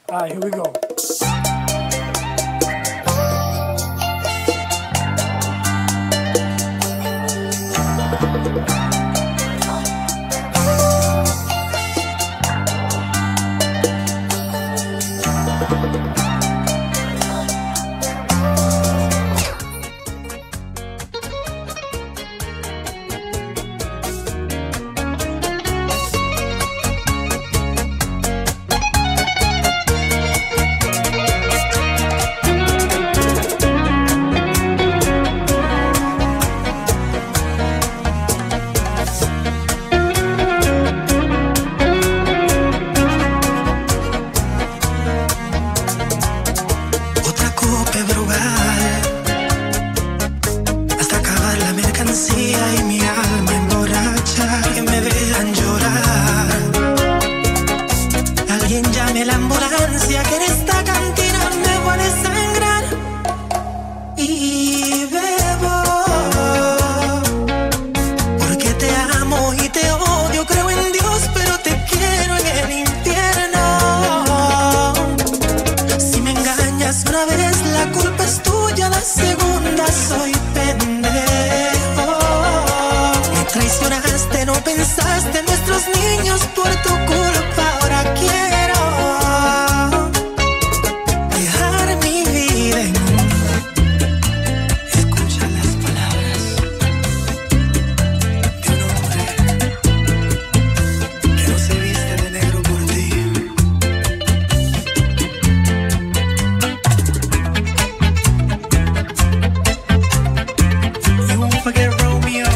Alright, here we go. Y mi alma emborracha, que me vean llorar. Alguien llame la ambulancia, que en esta cantina me voy a desangrar. Y bebo, porque te amo y te odio. Creo en Dios, pero te quiero en el infierno. Si me engañas una vez, la culpa es tuya. La segunda soy pendejo. Traicionaste, no pensaste en nuestros niños, por tu culpa ahora quiero dejar mi vida en escucha las palabras de un hombre que no se viste de negro por ti. You won't forget Romeo.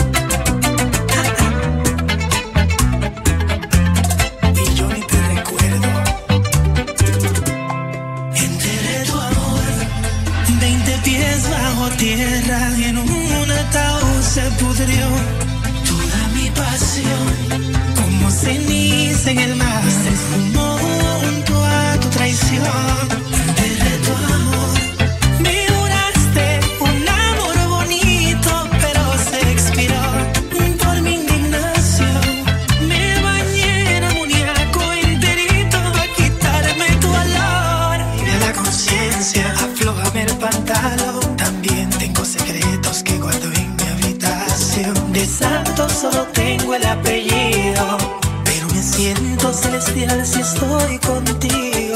Tierra y en un ataúd se pudrió toda mi pasión, como ceniza en el mar se esfumó junto a tu traición. Enterré tu amor, me juraste un amor bonito, pero se expiró por mi indignación. Me bañé en amoníaco enterito para quitarme tu olor. Y de la conciencia aflójame el pantalón. Tengo secretos que guardo en mi habitación. De santo solo tengo el apellido, pero me siento celestial si estoy contigo.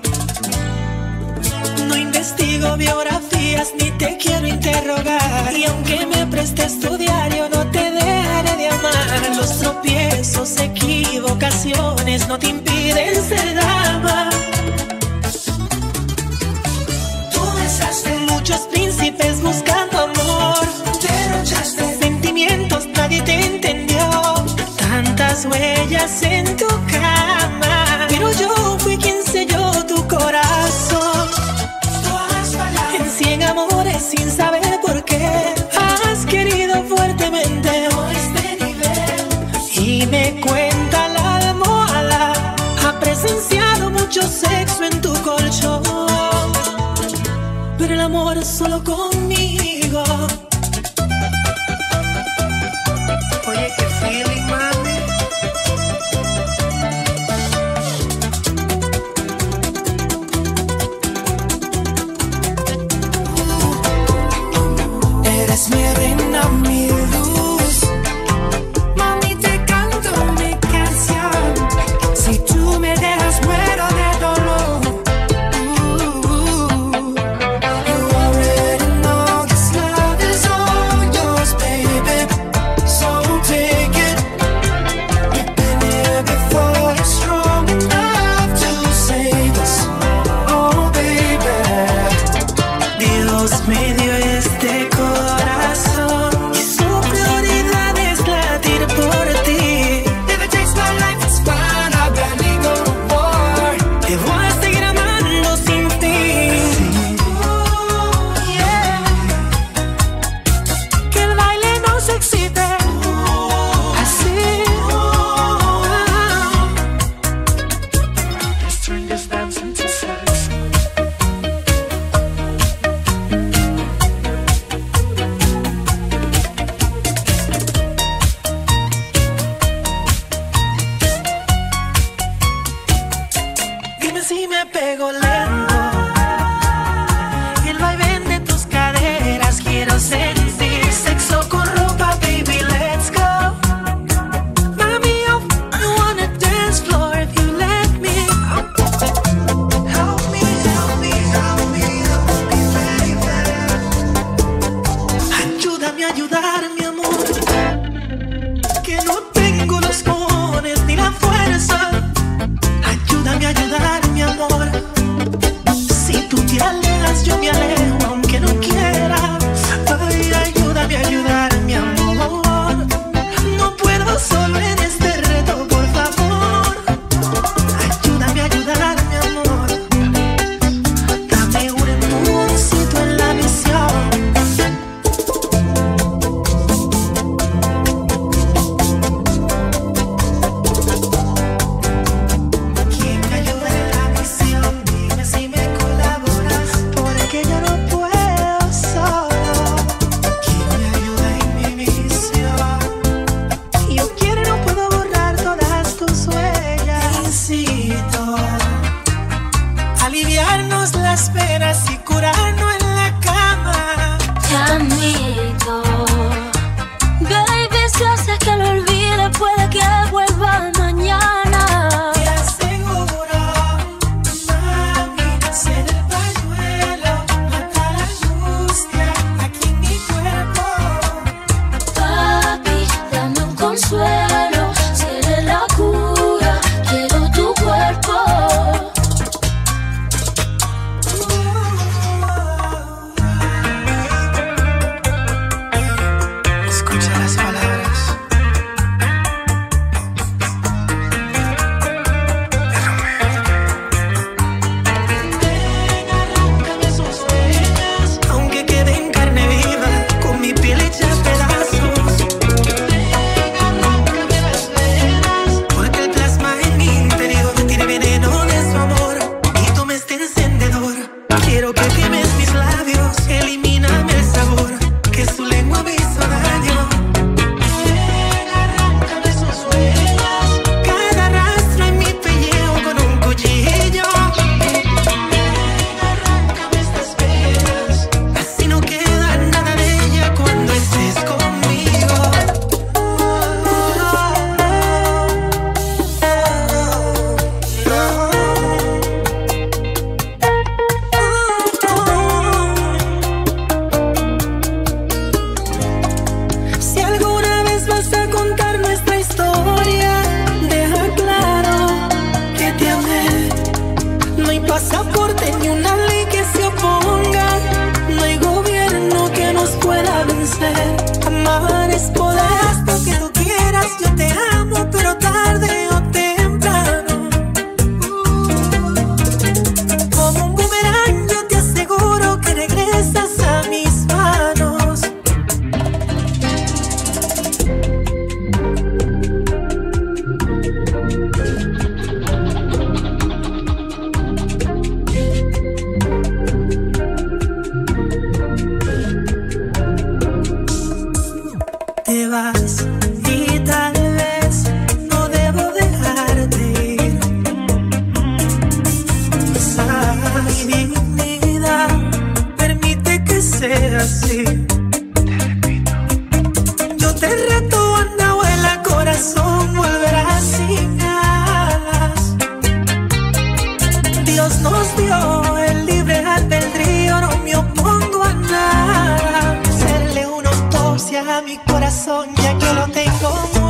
No investigo biografías ni te quiero interrogar, y aunque me prestes tu diario no te dejaré de amar. Los tropiezos, equivocaciones no te impiden ser dama. Muchos príncipes buscando amor, derrochaste sentimientos, nadie te entendió. Tantas huellas en tu cama, pero yo fui quien selló tu corazón. En 100 amores sin saber por qué has querido fuertemente y me cuenta la almohada, ha presenciado mucho sexo en tu colchón. Pero el amor es solo conmigo. Oye, qué feeling, mami. Eres mi reina, mi luz. Mami, te canto mi canción. Si tú me dejas, muero de dolor. You already know. me pego lento. El vaivén de tus caderas quiero sentir. Sexo con ropa, baby, let's go. Mami, I wanna dance floor if you let me. Help me, help me, help me, help me, baby. Ayúdame a ayudar, mi amor, que no tengo los cojones ni la fuerza. Ayúdame a ayudar, mi amor. Si tú te alejas, yo me alejo, aunque no quiera. Ay, ayúdame a ayudar, mi amor. No puedo solo en este reto, por favor. Ayúdame a ayudar, mi amor. Dame un empujoncito en la misión. ¿Quién me ayuda en la misión? Dime si me colaboras, porque yo no puedo solo. ¿Quién me ayuda en mi misión? Yo quiero y no puedo borrar todas tus huellas. Necesito aliviarnos las penas y curarnos en la cama. Te admito, baby, si haces que lo olvide, puede que vuelva mañana. Te aseguro, mami, ser el pañuelo, mata la angustia aquí en mi cuerpo. Papi, dame un consuelo, seré la cura, quiero tu cuerpo. Escucha las palabras. Ven, arráncame sus huellas, aunque quede en carne viva, con mi piel hecha pedazos. Ven, arráncame las venas, porque el plasma en mi interior tiene veneno de su amor y tú me este encendedor. Quiero que quemes mis labios, elimíname el sabor, que su lengua me hizo daño. Ven, arráncame sus huellas, cada rastro en mi pellejo con un cuchillo. Ven, arráncame estas penas, así no queda nada de ella cuando estés conmigo. Si alguna vez vas a contar nuestra historia, deja claro que te amé. No hay pasaporte ni una ley que se oponga, no hay gobierno que nos pueda vencer. Amar es poder, hasta que tú quieras, yo te amo, pero tarde o temprano. Como un boomerang yo te aseguro que regresas a mis manos. Te vas y tal vez no debo dejarte ir. Mi dignidad permite que sea así. Yo te reto, anda, vuela, corazón, volverás sin alas. Dios nos dio el libre albedrío, no me opongo a nada. Hacerle una autopsia a mi corazón, ya que lo tengo